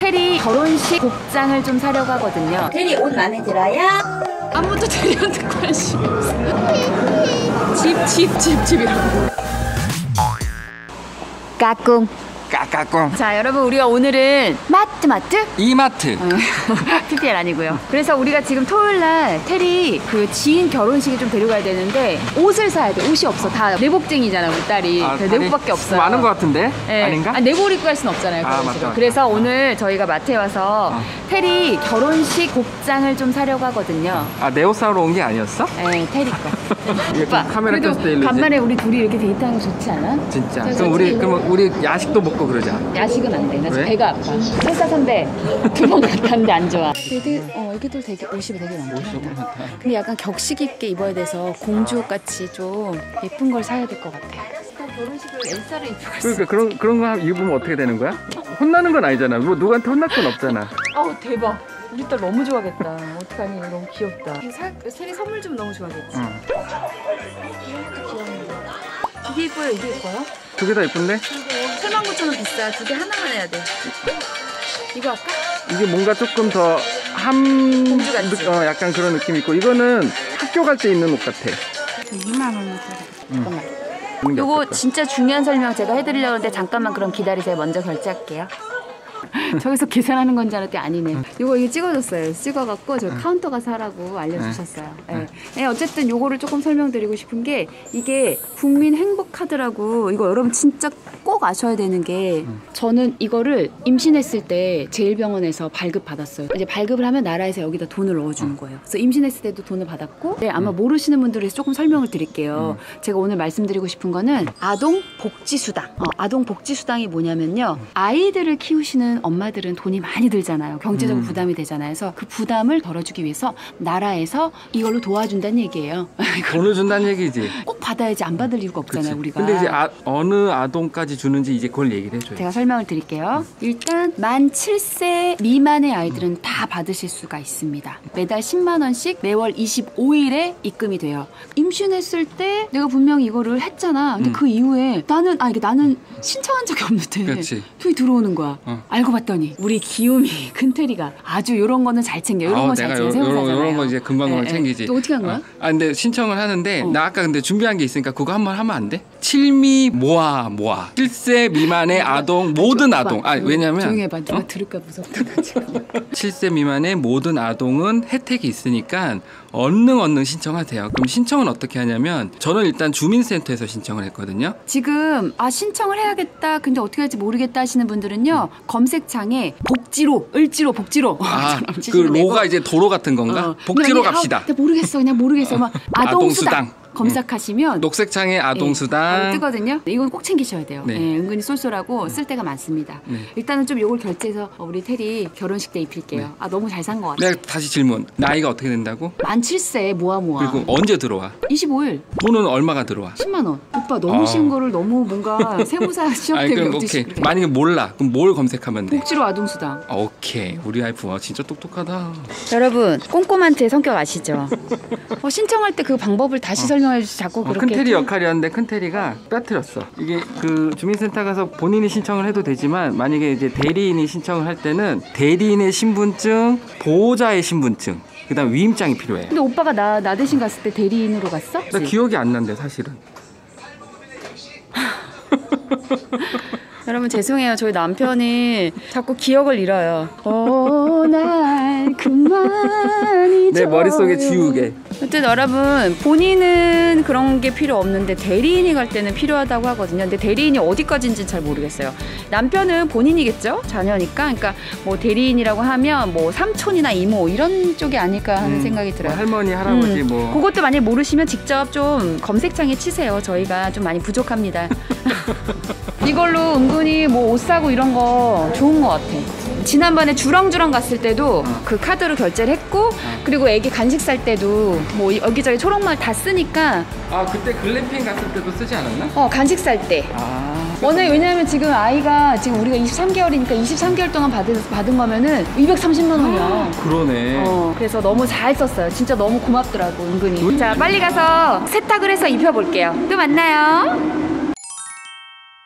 테리 결혼식 복장을 좀 사려고 하거든요. 테리 옷 마음에 들어요? 아무도 테리한테 관심이 없어. 집이라고. 까꿍. 까까꿍. 자, 여러분, 우리가 오늘은 마트? 이마트. PPL 아니고요. 그래서 우리가 지금 토요일날 테리 그 지인 결혼식에 좀 데려가야 되는데 옷을 사야 돼. 옷이 없어. 다 내복쟁이잖아, 우리 딸이. 내복밖에 없어요. 많은 것 같은데? 네. 아닌가? 내복 입고 갈 순 없잖아요. 맞다. 그래서 오늘 저희가 마트에 와서 테리 결혼식 복장을 좀 사려고 하거든요. 내 옷 사러 온 게 아니었어? 네, 테리 거. 오빠, 카메라 켰을 때 일로 간만에 우리 둘이 이렇게 데이트하는 거 좋지 않아? 진짜. 그럼 우리 야식도 먹고 그러자. 야식은 안 돼. 나 지금 왜? 배가 아파. 회사 선배 2번 갔다는데 안 좋아. 애기들 되게 옷이 되게 많다. 근데 약간 격식 있게 입어야 돼서 공주옷 같이 좀 예쁜 걸 사야 될 것 같아. 결혼식을 엘사를 입고 갔어. 그러니까 그런 거 입으면 어떻게 되는 거야? 혼나는 건 아니잖아. 뭐 누구한테 혼날 건 없잖아. 대박. 우리 딸 너무 좋아하겠다. 어떡하니, 너무 귀엽다. 세리 선물 주면 너무 좋아하겠지. 이게 예뻐요, 이게 예뻐요? 두 개 다 예쁜데? 79,000원 비싸. 두 개 하나만 해야 돼. 이거 할까? 이게 뭔가 조금 더 공주 같지? 약간 그런 느낌 있고, 이거는 학교 갈 때 입는 옷 같아. 2만 원짜리. 잠깐만. 요거 진짜 중요한 설명 제가 해드리려고 하는데 잠깐만 그럼 기다리세요. 먼저 결제할게요. 저기서 계산하는 건 줄 알았더니 아니네. 이거 찍어줬어요. 찍어갖고 저 카운터 가서 하라고 알려주셨어요. 네, 어쨌든 요거를 조금 설명드리고 싶은 게 이게 국민 행복 카드라고 이거 여러분 진짜 꼭 아셔야 되는 게 저는 이거를 임신했을 때 제일병원에서 발급 받았어요. 이제 발급을 하면 나라에서 여기다 돈을 넣어주는 거예요. 그래서 임신했을 때도 돈을 받았고 네, 아마 모르시는 분들을 위해서 조금 설명을 드릴게요. 제가 오늘 말씀드리고 싶은 거는 아동 복지수당. 아동 복지수당이 뭐냐면요. 아이들을 키우시는 엄마들은 돈이 많이 들잖아요. 경제적으로 부담이 되잖아요. 그래서 그 부담을 덜어주기 위해서 나라에서 이걸로 도와준다는 얘기예요. 돈을 준다는 얘기지. 꼭 받아야지 안 받을 이유가 없잖아요. 우리가. 근데 이제 어느 아동까지 주는지 이제 그걸 얘기를 해줘요. 제가 설명을 드릴게요. 일단 만 7세 미만의 아이들은 다 받으실 수가 있습니다. 매달 10만 원씩 매월 25일에 입금이 돼요. 임신했을 때 내가 분명히 이거를 했잖아. 근데 그 이후에 나는 신청한 적이 없는데 그렇지. 돈이 들어오는 거야. 알고 봤더니 우리 귀요미 큰테리가 아주 이런 거는 잘 챙겨. 이런 거 잘 챙겨. 이런 거 이제 금방 챙기지. 또 어떻게 한 거야? 근데 신청을 하는데 나 아까 근데 준비한 게 있으니까 그거 한번 하면 안 돼? 칠미 모아 7세 미만의 아동 모든 아동. 왜냐면 조용히 해봐. 누가 들을까 무섭다. 7세 미만의 모든 아동은 혜택이 있으니까 얼른 신청하세요. 그럼 신청은 어떻게 하냐면 저는 일단 주민센터에서 신청을 했거든요. 지금 신청을 해야겠다. 근데 어떻게 할지 모르겠다 하시는 분들은요. 검색창에 복지로. 그 로가 이제 도로 같은 건가? 복지로 갑시다. 그냥 모르겠어. 막 아동수당. 검색하시면 녹색창에 아동수당 뜨거든요. 이건 꼭 챙기셔야 돼요. 네. 네, 은근히 쏠쏠하고 쓸 데가 많습니다. 네. 일단은 좀 이걸 결제해서 우리 테리 결혼식 때 입힐게요. 네. 너무 잘 산 것 같아요. 내가 다시 질문. 나이가 어떻게 된다고? 만 7세 모아. 그리고 언제 들어와? 25일. 돈은 얼마가 들어와? 10만 원. 오빠 너무 쉬운 거를 너무 뭔가 세무사 시험 때 오케이. 만약에 몰라. 그럼 뭘 검색하면 돼? 복지로 아동수당. 오케이. 우리 와이프 진짜 똑똑하다. 여러분 꼼꼼한 제 성격 아시죠? 신청할 때 그 방법을 다시 설명해 주시 자꾸 그렇게. 큰테리 역할이었는데 큰테리가 빠뜨렸어. 이게 그 주민센터 가서 본인이 신청을 해도 되지만 만약에 이제 대리인이 신청을 할 때는 대리인의 신분증, 보호자의 신분증, 그다음 위임장이 필요해. 근데 오빠가 나 대신 갔을 때 대리인으로 갔어? 나 기억이 안 난대 사실은. 여러분 죄송해요. 저희 남편이 자꾸 기억을 잃어요. 날 그만 내 머릿속에 지우개. 하여튼 여러분 본인은 그런 게 필요 없는데 대리인이 갈 때는 필요하다고 하거든요. 근데 대리인이 어디까지인지 잘 모르겠어요. 남편은 본인이겠죠? 자녀니까. 그러니까 뭐 대리인이라고 하면 뭐 삼촌이나 이모 이런 쪽이 아닐까 하는 생각이 들어요. 뭐 할머니, 할아버지 뭐. 그것도 만약에 모르시면 직접 좀 검색창에 치세요. 저희가 좀 많이 부족합니다. 이걸로 은근히 뭐 옷 사고 이런 거 좋은 것 같아. 지난번에 주렁주렁 갔을 때도 그 카드로 결제를 했고 그리고 애기 간식 살 때도 뭐 여기저기 초록말 다 쓰니까. 그때 글램핑 갔을 때도 쓰지 않았나? 간식 살 때. 왜냐면 지금 아이가 지금 우리가 23개월이니까 23개월 동안 받은 거면은 230만 원이야. 그러네. 그래서 너무 잘 썼어요. 진짜 너무 고맙더라고 은근히. 자 빨리 가서 세탁을 해서 입혀볼게요. 또 만나요.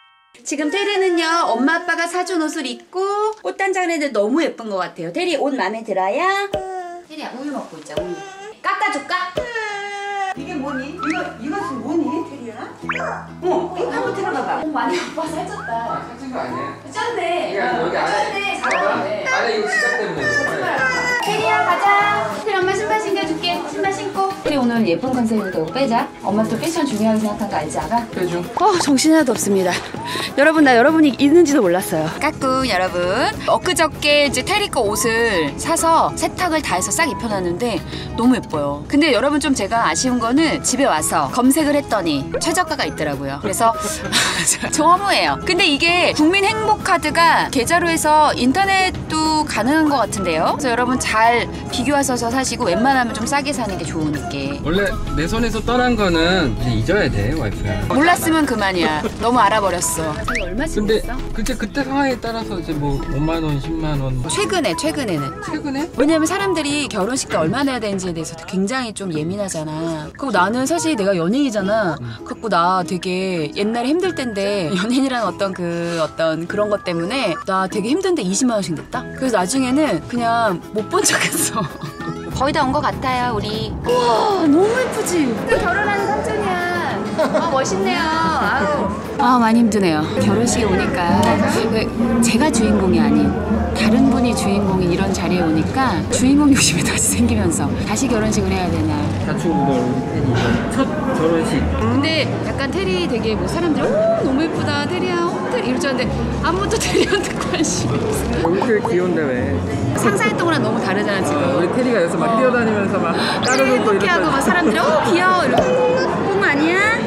지금 테리는요 엄마 아빠가 사준 옷을 입고 꽃단장을 했는데 너무 예쁜 것 같아요. 테리 옷 마음에 들어요? 테리야 우유 먹고 있자. 우유 깎아줄까? 이게 뭐니? 이것은 뭐니? 테리야? 이거 한번 들어가봐. 많이 아빠 살쪘다. 사진 거 아니야? 쪘네. 여기 쪘네. 잘하네. 안에 이거 지갑 때문에 테리야 가자. 테리 엄마 신발 신겨줄게. 신발 신고. 테리 오늘 예쁜 컨셉이니까 이거 빼자. 엄마 또 패션 중요하게 생각한 거 알지 않아? 빼줘. 정신 하나도 없습니다. 여러분 나 여러분이 있는지도 몰랐어요. 까꿍 여러분. 엊그저께 이제 테리 거 옷을 사서 세탁을 다 해서 싹 입혀놨는데 너무 예뻐요. 근데 여러분 좀 제가 아쉬운 거는 집에 와서 검색을 했더니 최저가가 있더라고요. 그래서 저 허무해요. 근데 이게 국민행복카드가 계좌로 해서 인터넷도 가능한 것 같은데요. 그래서 여러분 잘 비교하셔서 사시고 웬만하면 좀 싸게 사는 게 좋으니까. 원래 내 손에서 떠난 거는 이제 잊어야 돼 와이프야. 몰랐으면 그만이야. 너무 알아버렸어. 자기 얼마 쓰고 근데 있어? 그때 상황에 따라서 이제 뭐 5만 원, 10만 원. 최근에는. 최근에? 왜냐면 사람들이 결혼식 때 얼마 내야 되는지에 대해서 굉장히 좀 예민하잖아. 그리고 나는 사실 내가 연예인이잖아. 그래갖고 나 되게 옛날에 힘들 텐데 연예인이라는 어떤 그런 것 때문에 나 되게 힘든데 20만 원씩 냈다? 그래서 나중에는 그냥 못 본 척했어. 거의 다 온 것 같아요 우리. 우와 너무 예쁘지? 결혼하는 삼촌이야. 멋있네요. 아우. 많이 힘드네요. 결혼식에 오니까 제가 주인공이 아닌 다른 분이 주인공인 이런 자리에 오니까 주인공 욕심이 다시 생기면서 다시 결혼식을 해야 되나. 다추고가 우리 테리 첫 결혼식. 근데 약간 테리 되게 뭐 사람들이 너무 예쁘다 테리야 테리 이럴 줄 알았는데 아무도 테리한테 관심이 없어. 얼굴 귀여운데 왜? 상상했던 거랑 너무 다르잖아 지금. 우리 테리가 여기서 막 뛰어다니면서 막 까르르고 이렇게 하고 막 사람들이 귀여워 이러고. 뽕 아니야?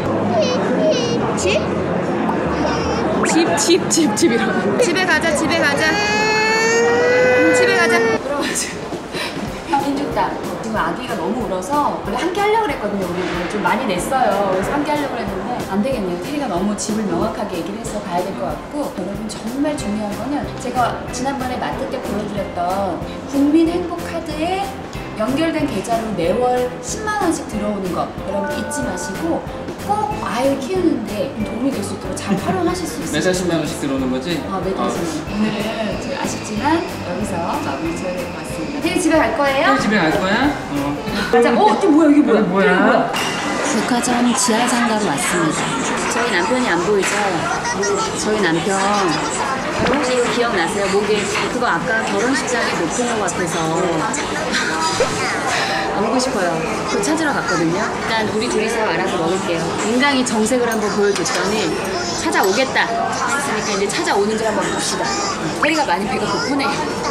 집 이러고. 집에 가자. 집에 가자. 힘줬다. 지금 아기가 너무 울어서 원래 함께 하려고 그랬거든요. 우리 좀 많이 냈어요. 그래서 함께 하려고 했는데 안 되겠네요. 테리가 너무 집을 명확하게 얘기를 해서 가야 될 것 같고. 여러분 정말 중요한 거는 제가 지난번에 마트 때 보여드렸던 국민행복카드에 연결된 계좌로 매월 10만 원씩 들어오는 거 여러분 잊지 마시고 꼭 아이를 키우는데 도움이 될 수 있도록 잘 활용하실 수 있어요. 매달 10만 원씩 들어오는 거지? 매달 10만. 오늘은 저희 아쉽지만 여기서 마무리 지어야 될 것 같습니다. 테리 집에 갈 거예요? 테리 집에 갈 거야? 가자. 이게 뭐야? 이게 뭐야? 뭐야? 국화점 지하상가로 왔습니다. 저희 남편이 안 보이죠? 저희 남편 혹시 이거 기억나세요? 목에 그거 아까 결혼식장에 놓은 것 같아서 안고 싶어요. 그거 찾으러 갔거든요. 일단 우리 둘이서 알아서 먹을게요. 굉장히 정색을 한번 보여줬더니 찾아오겠다 했으니까 이제 찾아오는지 한번 봅시다. 테리가 많이 배가 고프네.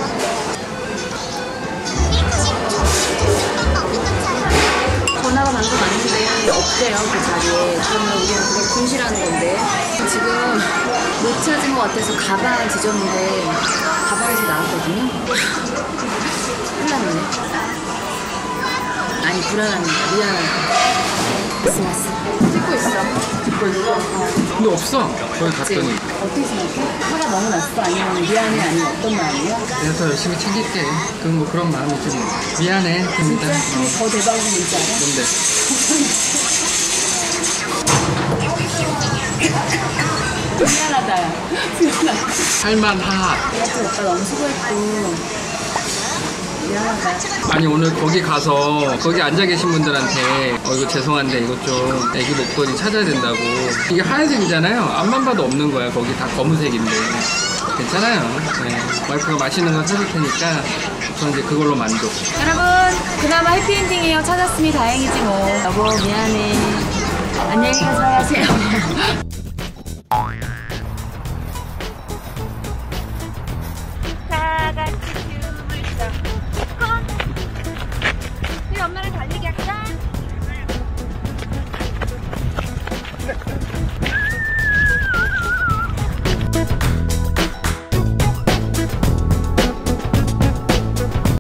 전화가 방금 왔는데 없대요 그 자리에. 그러면 우리는 그걸 분실하는 건데 지금 못 찾은 것 같아서 가방 뒤졌는데 가방에서 나왔거든요. 큰일 났네. 아니 불안합니다. 미안합니다. 왔어. 찍고 있어. 근데 없어. 거기 갔더니. 어떻게 생각해? 화가 너무 났어? 아니면 미안해? 아니면 어떤 마음이야? 내가 더 열심히 챙길게. 그런 마음이지 뭐. 미안해. 진짜? 더 대박인 뭔지 알아? 뭔데? 미안하다. 미안하다. 할만하. 그래서 오빠 너무 수고했고 미안하다. 아니 오늘 거기 가서 거기 앉아 계신 분들한테 이거 죄송한데 이것 좀 애기 목도리 찾아야 된다고. 이게 하얀색이잖아요. 앞만 봐도 없는 거야. 거기 다 검은색인데 괜찮아요. 네. 와이프가 맛있는 거 사줄 테니까 저는 이제 그걸로 만족. 여러분 그나마 해피엔딩이에요. 찾았으니 다행이지 뭐. 여보 미안해. 안녕히 가세요.